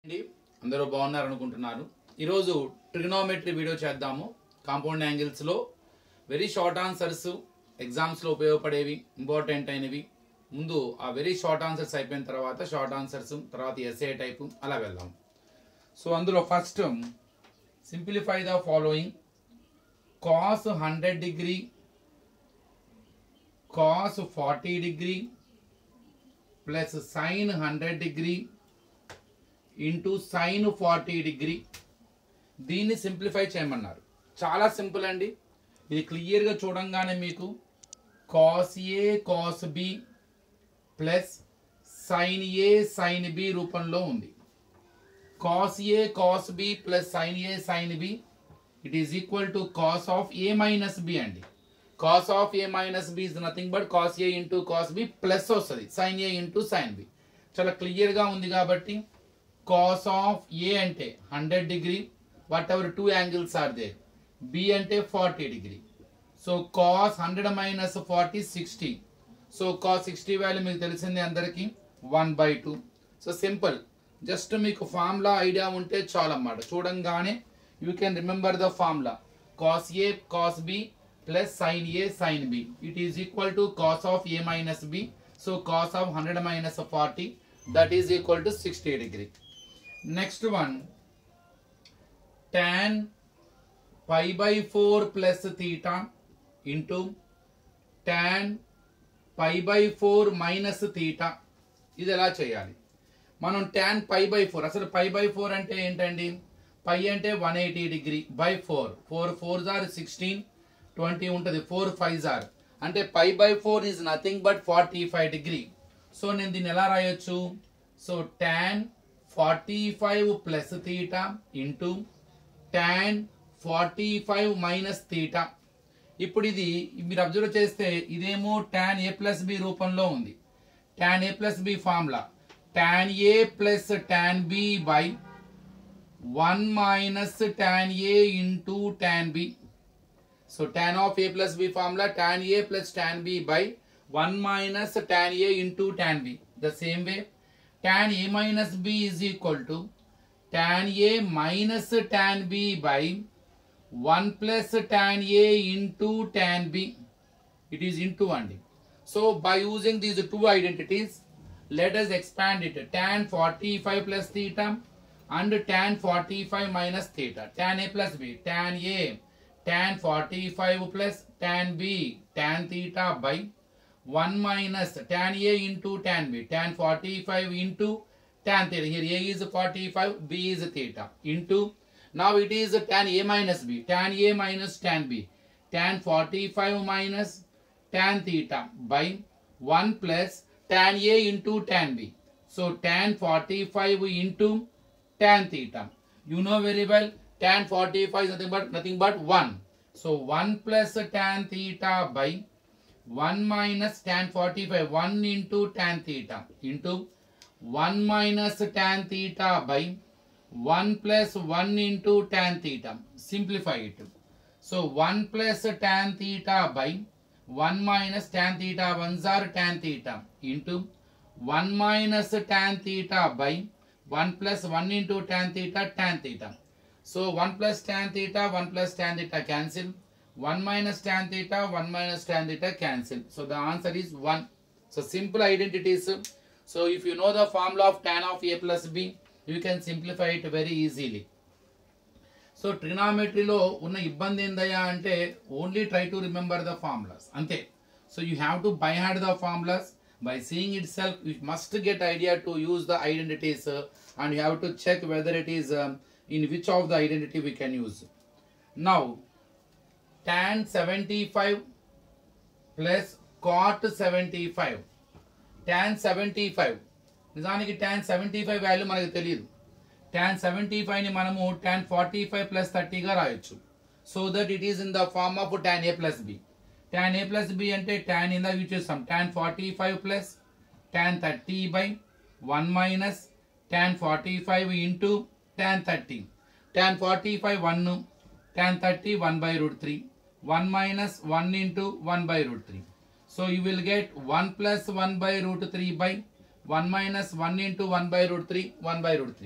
అండి అందరూ బాగున్నారు అనుకుంటున్నాను। ఈ రోజు ట్రిగనోమెట్రీ వీడియో చేద్దాము। కాంపౌండ్ యాంగిల్స్ లో వెరీ షార్ట్ ఆన్సర్స్ ఎగ్జామ్స్ లో ఉపయోగపడేవి ఇంపార్టెంట్ అయినవి ముందు ఆ వెరీ షార్ట్ ఆన్సర్స్ అయిపోయిన తర్వాత షార్ట్ ఆన్సర్స్ తర్వాత ఎస్ఏ టైప్ అలా వెళ్దాం। సో అందులో first simplify the following cos 100 degree cos 40 degree plus sin 100 degree into sin 40 degree దీన్ని సింప్లిఫై చేయమన్నారు। చాలా సింపుల్ అండి, ఇది క్లియర్ గా చూడంగానే మీకు cos a cos b plus sin a sin b రూపంలో ఉంది। cos a cos b plus sin a sin b it is equal to cos of a minus b అండి। cos of a minus b is nothing but cos a into cos b plus వస్తుంది sin a into sin b। చాలా clear గా ఉంది కాబట్టి cos of a అంటే 100 degree whatever two angles are there, b అంటే 40 degree। So cos 100 minus 40 60। So cos 60 value మీకు తెలిసింది అందరికి 1/2। సో సింపుల్, జస్ట్ మీకు ఫార్ములా ఐడియా ఉంటే చాలన్నమాట। చూడంగానే you can remember the formula cos a cos b plus sin a sin b it is equal to cos of a minus b। so cos of 100 minus 40 that is equal to 60 degree। next one tan pi by 4 plus theta into tan pi by 4 minus theta ఇది ఎలా చేయాలి మనం? tan pi by 4 అసలు pi by 4 అంటే ఏంటండి? పై అంటే 180 degree by 4 4 4s are 16 20 ఉంటుంది 4 5s are అంటే pi by 4 is nothing but 45 degree. So నేను దీన్ని ఎలా రాయొచ్చు? So tan 45 plus theta into tan 45 minus theta. ఇప్పుడు ఇది మీరు అబ్జర్వ్ చేస్తే ఇదేమో tan a ప్లస్ b రూపంలో ఉంది। tan a plus b formula tan a plus tan b by 1 minus tan a into tan b। so tan of a plus b formula tan a plus tan b by 1 minus tan a into tan b। the same way tan a minus b is equal to tan a minus tan b by 1 plus tan a into tan b। it is into only। so by using these two identities let us expand it। tan 45 plus theta and tan 45 minus theta tan a plus b tan a tan 45 plus tan b tan theta by 1 minus tan a into tan b tan 45 into tan theta। here a is 45 b is theta into now it is tan a minus b tan a minus tan b tan 45 minus tan theta by 1 plus tan a into tan b। so tan 45 into tan theta, you know very well tan 45 is nothing but 1। so 1 plus tan theta by 1 minus tan 45 1 into tan theta into 1 minus tan theta by 1 plus 1 into tan theta। simplify it। so 1 plus tan theta by 1 minus tan theta 1s are tan theta into 1 minus tan theta by 1 plus 1 into tan theta tan theta। so 1 plus tan theta 1 plus tan theta cancel 1 minus tan theta 1 minus tan theta cancel। so the answer is 1। so simple identities। so if you know the formula of tan of a plus b you can simplify it very easily। so trigonometry లో ఉన్న ఇబ్బంది ఏందయ్యా అంటే only try to remember the formulas అంతే। so you have to by heart the formulas। by seeing itself you must get idea to use the identities and you have to check whether it is in which of the identity we can use। now tan 75 plus cot 75 tan 75 నిజానికి tan 75 value మనకు తెలియదు। tan 75 ని మనము tan 45 plus 30 గా రాయొచ్చు। so that it is in the form of tan a plus b। tan a plus b అంటే tan ఇందా use చేస్తాం tan 45 plus tan 30 by 1 minus tan 45 into tan 30 tan 45 1 tan 30 1 by root 3 1 minus 1 into 1 by root 3। so you will get 1 plus 1 by root 3 by 1 minus 1 into 1 by root 3 1 by root 3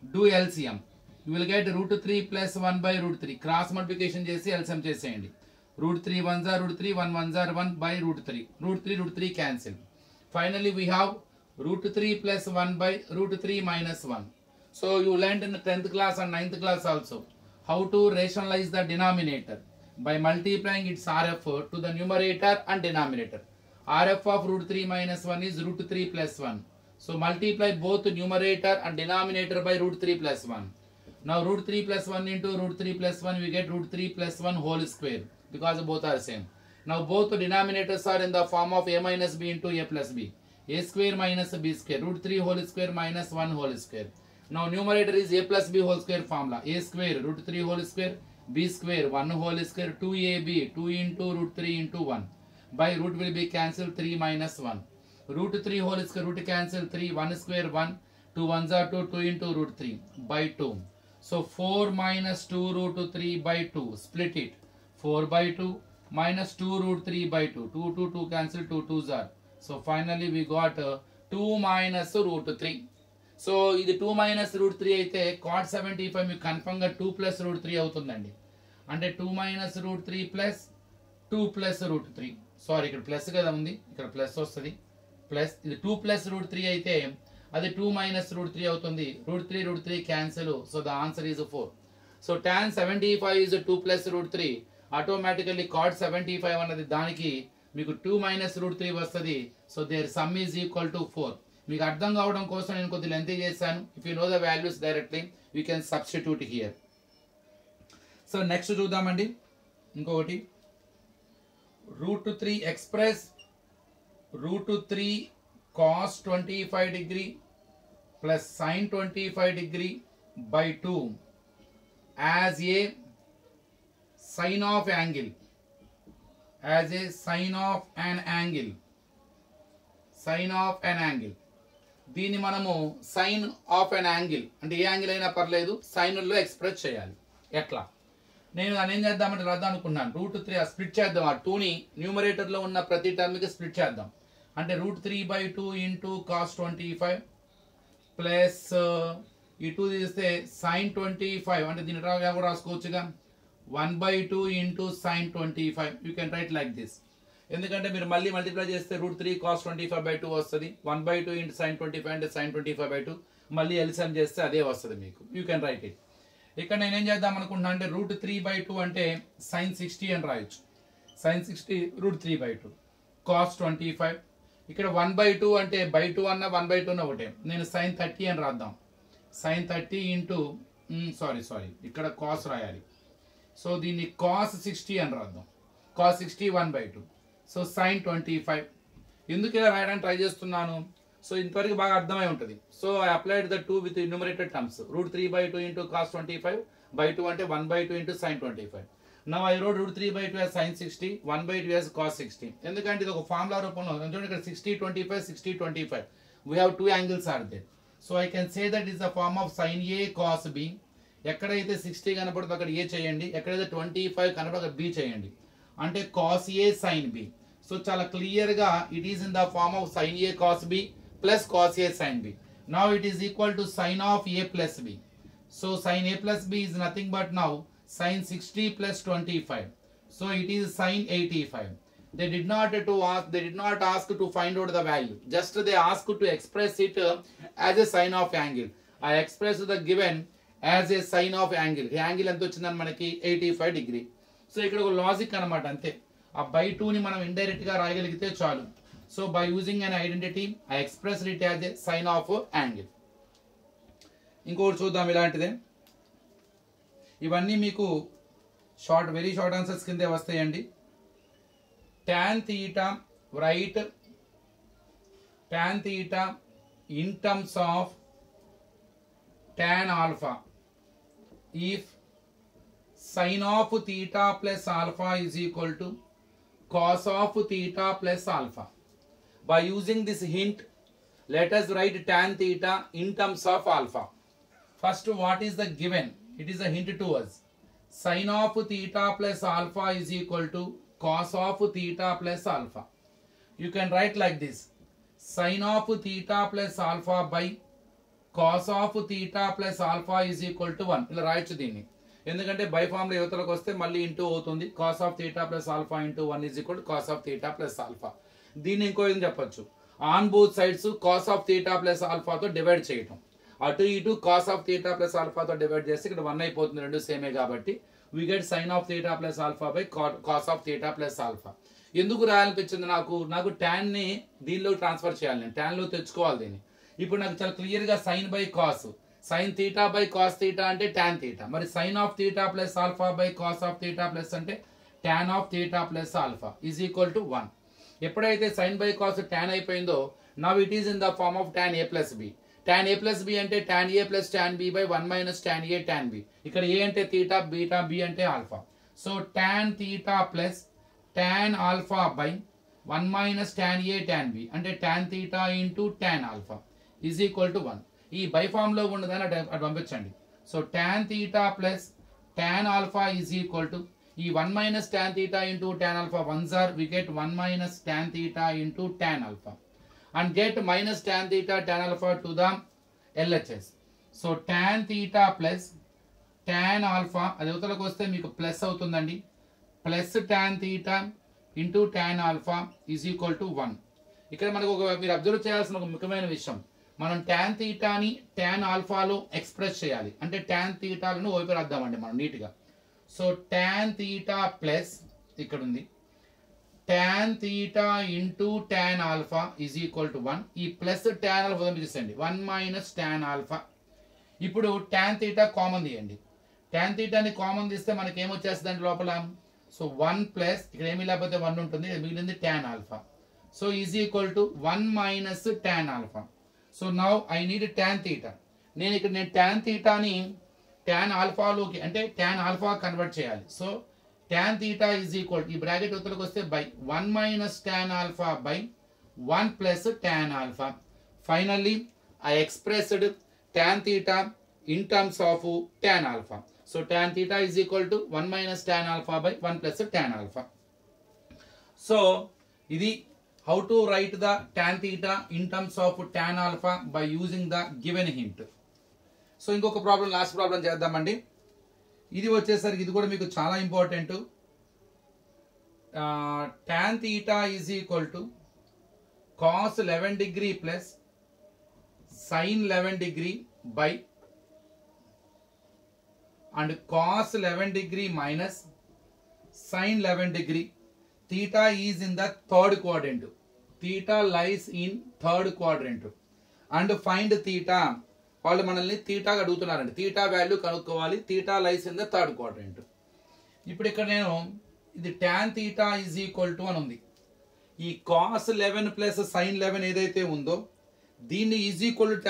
do LCM. You will get root 3 plus 1 by root 3. Cross multiplication చేసి LCM చేసేయండి. Root 3 1s are root 3, 1 1s are 1 by root 3. Root 3 cancel. Finally, we have root 3 plus 1 by root 3 minus 1. So, you learned in the 10th class and 9th class also how to rationalize the denominator by multiplying its RF to the numerator and denominator. RF of root 3 minus 1 is root 3 plus 1. So, multiply both numerator and denominator by root 3 plus 1. Now, root 3 plus 1 into root 3 plus 1, we get root 3 plus 1 whole square because both are same. Now, both the denominators are in the form of a minus b into a plus b. A square minus b square. Root 3 whole square minus 1 whole square. Now, numerator is a plus b whole square formula. A square root 3 whole square, b square 1 whole square, 2ab 2 into root 3 into 1. By root will be cancelled 3 minus 1. Root 3 whole square, root cancel 3, 1 square 1, 2 1s are 2, 2 into root 3 by 2. So 4 minus 2 root 3 by 2, split it. 4 by 2 minus 2 root 3 by 2, 2 2 2 cancel, 2 2s are. So finally we got 2 minus root 3. So ఇది 2 minus root 3 అయితే cot 75 మీకు కన్ఫర్మ్గా 2 plus root 3 అవుతుందండి. అంటే 2 minus root 3 plus 2 plus root 3. Sorry ఇక్కడ plus కదా ఉంది, ఇక్కడ ప్లస్ వస్తుంది. ప్లస్ ఇది 2 plus root 3 అయితే అది 2 minus root 3 అవుతుంది. root 3 cancel. So the answer is 4. So tan 75 is 2 plus root 3. Automatically cot 75 అన్నది దానికి మీకు 2 minus root 3 వస్తుంది. So their sum is equal to 4. మీకు అర్థం కావడం కోసం నేను కొద్దిగా లెంత్ చేశాను. If you know the values directly, we can substitute here. So next చూద్దామండి ఇంకొకటి. root 3 express root 3 cos 25 degree plus sin 25 degree by 2 as a sine of angle, as a sine of an angle, sine of an angle. దీన్ని మనము sign of an angle అంటే ఏ angle అయినా పర్లేదు సైన్లో express చేయాలి. ఎట్లా నేను దాన్ని ఏం చేద్దామంటే రాద్దాం అనుకున్నాను. రూట్ 3 స్ప్లిట్ చేద్దాం. ఆ 2ని న్యూమరేటర్లో ఉన్న ప్రతి టర్మ్కి స్ప్లిట్ చేద్దాం. అంటే రూట్ 3/2 ఇంటూ కాస్ 25 ప్లస్ ఈ 2 తీస్తే సైన్ 25 అంటే దీని కూడా రాసుకోవచ్చుగా 1/2 into sine 25. You can write like this. ఎందుకంటే మీరు మళ్ళీ మల్టిప్లై చేస్తే రూట్ 3 కాస్ 25/2 వస్తుంది. 1/2 ఇంటూ సైన్ 25 అంటే సైన్ 25/2 మళ్ళీ ఎల్సిఎం చేస్తే అదే వస్తుంది మీకు. You can write it. ఇక్కడ నేనేం చేద్దాం అనుకుంటున్నా అంటే రూట్ 3/2 అంటే సైన్ 60 అని రాయొచ్చు. Sine 60 root 3/2 cos 25. ఇక్కడ 1/2 అంటే బై 2 అన్న 1/2 అన్న ఒకటే. నేను సైన్ 30 అని రాద్దాం. సైన్ 30 ఇంటూ సారీ ఇక్కడ కాస్ రాయాలి. సో దీన్ని కాస్ 60 అని రాద్దాం. కాస్ 60 1/2. So sine 25. ఎందుకు ఇలా రాయడానికి ట్రై చేస్తున్నాను? సో ఇంతవరకు బాగా అర్థమై ఉంటుంది. So I applied the 2 with numerator terms. Root 3/2 into cos 25/2 అంటే 1/2 into sine 25. Now I wrote root 3/2 as sin 60, 1/2 as cos 60. ఎందుకంటే ఇది ఒక ఫార్ములా రూపంలో చూడండి ఇక్కడ 60 25 60 25. We have two angles are there. So I can say that is the form of sin A cos B. ఎక్కడైతే 60 కనపడుతుందో అక్కడ A చేయండి, ఎక్కడైతే 25 కనపడుతుందో అక్కడ B చేయండి. అంటే cos A sin B. So చాలా క్లియర్ గా it is in the form of sin A cos B plus cos A sin B. Now it is equal to sin of A plus B. So sin A plus B is nothing but now sin 60 plus 25. So it is sin 85. They did not ask to find out the value. Just they asked to express it as a sine of angle. I expressed the given as a sine of angle. The angle ఎంత వచ్చిందని మనకి 85 degree. So ఇక్కడ ఒక logic అన్నమాట అంతే. ఆ by 2 ని మనం ఇండైరెక్ట్ గా రాయగలిగితే చాలు. So by using an identity I expressed it as a sine of angle. ఇంకోటి చూద్దాం ఇలాంటిదే. ఇవన్నీ మీకు వెరీ షార్ట్ ఆన్సర్స్ కిందే వస్తాయండి. tan theta write tan theta in terms of tan alpha if sin of theta plus alpha is equal to cos of theta plus alpha. By using this hint, let us write tan theta in terms of alpha. First, what is the given? It is a hint to us. Sin of theta plus alpha is equal to cos of theta plus alpha. You can write like this. Sin of theta plus alpha by cos of theta plus alpha is equal to 1 ఇలా రాయొచ్చు దీన్ని. ఎందుకంటే by form లో యువతలకు వస్తే మళ్ళీ into అవుతుంది. Cos of theta plus alpha into 1 is equal to cos of theta plus alpha. దీన్ని ఇంకో ఏం చెప్పొచ్చు, on both sides cos of theta plus ఆల్ఫాతో డివైడ్ చేయటం. అటు ఇటు కాస్ ఆఫ్ థీటా ప్లస్ ఆల్ఫాతో డివైడ్ చేస్తే ఇక్కడ 1 అయిపోతుంది, రెండు సేమే కాబట్టి we get sin of theta plus alpha by cos of theta plus alpha. ఎందుకు రాయాలనిపించింది నాకు tan ని దీనిలో ట్రాన్స్ఫర్ చేయాలి, నేను tan లో తెచ్చుకోవాలి దీన్ని. ఇప్పుడు నాకు చాలా క్లియర్ గా sin by cos, sin theta by cos theta అంటే tan theta, మరి sin of theta plus alpha by cos of theta plus అంటే tan of theta plus alpha is equal to 1. ఎప్పుడైతే sin బై కాస్ tan అయిపోయిందో now it is in the form of tan a plus b. tan a plus b అంటే tan a plus tan b by 1 minus tan a tan b. ఇక్కడ a అంటే theta, beta, b అంటే alpha. So tan theta plus tan alpha by 1 minus tan a tan b అంటే tan theta into tan alpha is equal to 1. ఈ by form లో ఉన్నదని అటు పంపించండి. So tan theta plus tan alpha is equal to ఈ 1 minus tan theta into tan alpha ones are, we get 1 minus tan theta into tan alpha and get minus tan theta tan alpha to the LHS. So tan theta plus tan alpha అది ఉత్తరకు వస్తే మీకు plus అవుతుందండి, plus tan theta into tan alpha is equal to 1. ఇక్కడ మనకు మీరు observe చేయాల్సిన ఒక ముఖ్యమైన విషయం, మనం tan theta ని tan alpha లో ఎక్స్ప్రెస్ చేయాలి. అంటే tan theta లను వైపు రాద్దామండి మనం నీట్గా. సో tan theta ప్లస్ ఇక్కడ ఉంది tan theta into tan alpha is equal to 1. ఈ ప్లస్ tan alpha పంపించండి, 1 minus tan alpha. ఇప్పుడు tan theta కామన్ తీయండి, tan theta ని కామన్ తీస్తే మనకి ఏమొచ్చేస్తుంది లోపల. సో 1 ప్లస్ ఇక్కడ ఏమి లేకపోతే 1 ఉంటుంది, మిగిలింది tan alpha. So is equal to 1 minus tan alpha. So now I need tan theta. నేను tan theta ని tan alpha లోకి అంటే tan alpha కన్వర్ట్ చేయాలి. సో tan theta is equal to ఈ బ్రాకెట్ ఉత్తరకు వస్తే by 1 minus tan alpha by 1 plus tan alpha. Finally, I expressed tan theta in terms of tan alpha. So tan theta is equal to 1 minus tan alpha by 1 plus tan alpha. So ఇది how to write the tan theta in terms of tan alpha by using the given hint. So ఇంకొక problem, last problem చేద్దామండి. ఇది వచ్చేసరికి ఇది కూడా మీకు చాలా important. tan theta is equal to cos 11 degree plus sin 11 degree by and cos 11 degree minus sin 11 degree. Theta is in the third quadrant. Theta lies in third quadrant and find theta. వాళ్ళు మనల్ని theta అడుగుతున్నారండి, theta value కనుక్కోవాలి. Theta lies in the third quadrant. ఇప్పుడు ఇక్కడ నేను ఇది tan theta is equal to అని ఉంది. ఈ cos 11 ప్లస్ sin 11 ఏదైతే ఉందో దీన్ని ఈజ్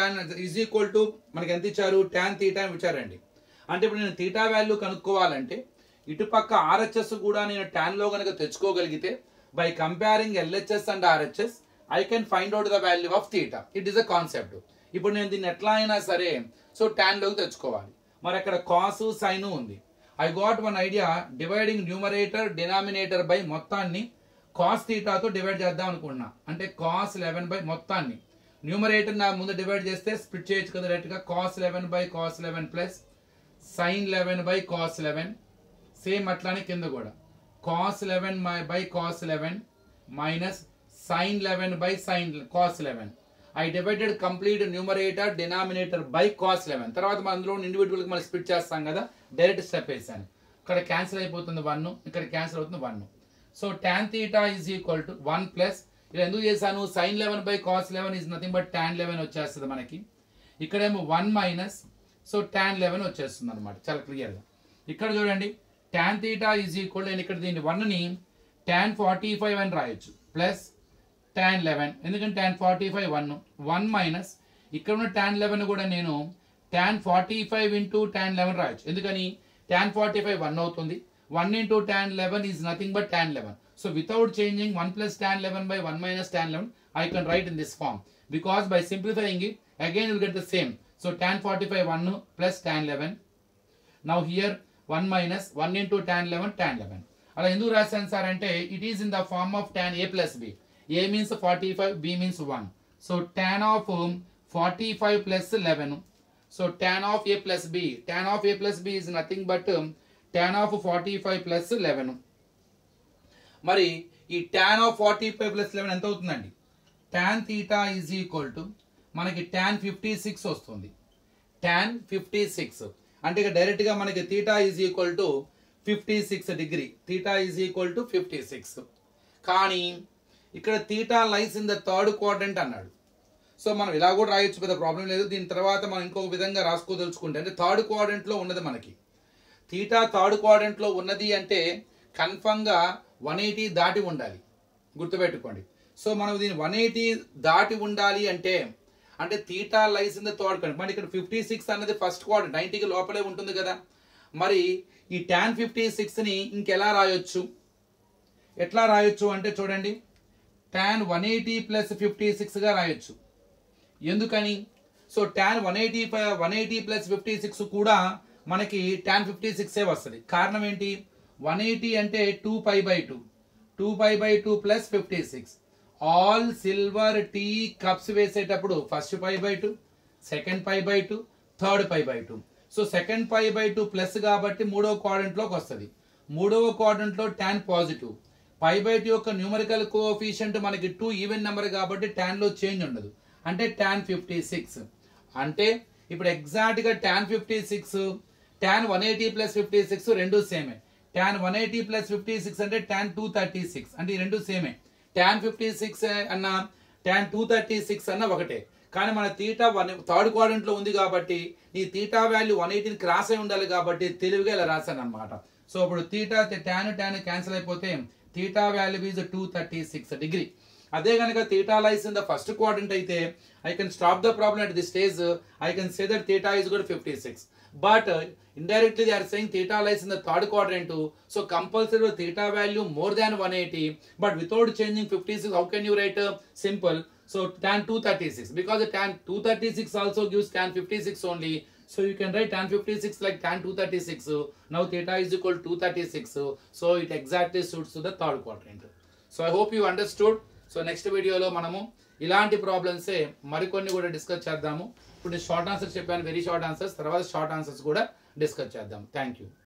ఈక్వల్ టు మనకి ఎంత ఇచ్చారు, tan theta అని ఇచ్చారండి. అంటే ఇప్పుడు నేను థీటా వాల్యూ కనుక్కోవాలంటే ఇటుపక్క RHS కూడా నేను tan లో కనుక తెచ్చుకోగలిగితే by comparing LHS and RHS I can find out the value of theta. It is a concept. ఇప్పుడు నేను దీన్ని ఎట్లా అయినా సరే సో tan లోకి తెచ్చుకోవాలి. మరి అక్కడ కాస్ సైన్ ఉంది. I got one idea, dividing numerator denominator by మొత్తాన్ని కాస్ థీటాతో డివైడ్ చేద్దాం అనుకున్నా. అంటే కాస్ 11 బై మొత్తాన్ని న్యూమరేటర్ నా ముందు డివైడ్ చేస్తే స్ప్లిట్ చేయొచ్చు కదా డైరెక్ట్గా. Cos 11 by cos 11 plus sine 11 by cos 11. Same అట్లానే కింద కూడా cos 11 by cos 11 minus sine 11 by sine cos 11. I divided complete numerator denominator by cos 11. తర్వాత మనం అందులో ఇండివిజువల్ గా మనం స్ప్లిట్ చేస్తాం కదా, డైరెక్ట్ స్టెప్ వేసాను. ఇక్కడ క్యాన్సిల్ అయిపోతుంది 1, ఇక్కడ క్యాన్సిల్ అవుతుంది 1. So tan theta is equal to 1 plus ఇలా ఎందుకు చేశాను, sin 11 by cos 11 is nothing but tan 11 వచ్చేస్తుంది మనకి. ఇక్కడేమో 1 మైనస్ సో tan 11 వచ్చేస్తుంది అనమాట, చాలా క్లియర్ గా. ఇక్కడ చూడండి tan theta is equal, నేను ఇక్కడ దీన్ని 1 ని tan 45 అని రాయొచ్చు ప్లస్ tan 11, ఎందుకంటే tan 45 1 మైనస్ ఇక్కడ ఉన్న tan 11 కూడా నేను tan 45 ఇంటూ tan 11 రాయొచ్చు. ఎందుకని tan 45 1 అవుతుంది, 1 into tan 11 is nothing but tan 11. So without changing 1 plus tan 11 by 1 minus tan 11, I can write in this form. Because by simplifying it, again you will get the same. So tan 45 1 plus tan 11. Now here 1 minus 1 into tan 11 tan 11. అలా ఎందుకు రాశాను sir అంటే it is in the form of tan a plus b. A means 45, b means 1. So tan of 45 plus 11. So tan of a plus b. Tan of a plus b is nothing but tan of 45 plus 11. మరి ఈ tan of 45 plus 11 ఎంత అవుతుందండి? tan theta is equal to మనకి tan 56 వస్తుంది. tan 56 అంటే ఇక direct గా మనకి theta is equal to 56 degree. theta is equal to 56. కానీ ఇక్కడ theta lies in the third quadrant అన్నాడు. సో మనం ఇలా కూడా రాయొచ్చు, పెద్ద ప్రాబ్లం లేదు. దీని తర్వాత మనం ఇంకొక విధంగా రాసుకోదలుచుకుంటే అంటే థర్డ్ క్వాడ్రంట్ లో ఉన్నది మనకి. థీటా థర్డ్ క్వాడ్రంట్ లో ఉన్నది అంటే కన్ఫర్మ్ గా 180 దాటి ఉండాలి, గుర్తుపెట్టుకోండి. సో మనం దీన్ని 180 దాటి ఉండాలి అంటే theta lies in the third quadrant. మరి ఇక్కడ 56 అన్నది ఫస్ట్ క్వాడ్రంట్, 90కి లోపలే ఉంటుంది కదా. మరి ఈ tan 56 ని ఇంకెలా రాయొచ్చు? ఎట్లా రాయొచ్చు అంటే చూడండి, tan 180 ప్లస్ 56 గా రాయొచ్చు. ఎందుకని? సో tan 180 ప్లస్ 56 కూడా మనకి tan 56 వస్తుంది. కారణం ఏంటి? 180 అంటే 2π/2, 2π/2 plus 56. All silver tea cups వేసేటప్పుడు first π/2, second π/2, third π/2. So second π/2 plus కాబట్టి మూడవ క్వాడ్రంట్ లోకి వస్తుంది. మూడవ క్వాడ్రంట్ లో tan పాజిటివ్. π/2 యొక్క న్యూమరికల్ కోఎఫిషియంట్ మనకి 2 ఈవెన్ నెంబర్ కాబట్టి tan లో చేంజ్ ఉండదు, అంటే tan 56. అంటే ఇప్పుడు ఎగ్జాక్ట్ గా tan 56 tan 180 ప్లస్ 56 రెండు సేమే. tan 180 ప్లస్ 56 అంటే tan 236, అంటే ఈ రెండు సేమే. tan 56 అన్న tan 236 అన్న ఒకటే. కానీ మన తీటా థర్డ్ క్వాడ్రంట్ లో ఉంది కాబట్టి ఈ తీటా వాల్యూ 180ని క్రాస్ అయి ఉండాలి కాబట్టి తెలివిగా ఇలా రాశాను అనమాట. సో ఇప్పుడు తీటా tan క్యాన్సిల్ అయిపోతే తీటా వాల్యూ ఈజ్ 236 డిగ్రీ. అదే కనుక theta lies in the first quadrant అయితే I can stop the problem at this stage. I can say that theta is equal to 56. But indirectly they are saying theta lies in the third quadrant too. So compulsory theta value more than 180. But without changing 56, how can you write simple? So tan 236. Because the tan 236 also gives tan 56 only. So you can write tan 56 like tan 236. Now theta is equal to 236. So it exactly suits to the third quadrant. So I hope you understood. So next వీడియోలో మనము ఇలాంటి ప్రాబ్లమ్సే మరికొన్ని కూడా discuss చేద్దాము. ఇప్పుడు short answers చెప్పాను, very short answers. తర్వాత షార్ట్ ఆన్సర్స్ కూడా డిస్కస్ చేద్దాం. Thank you.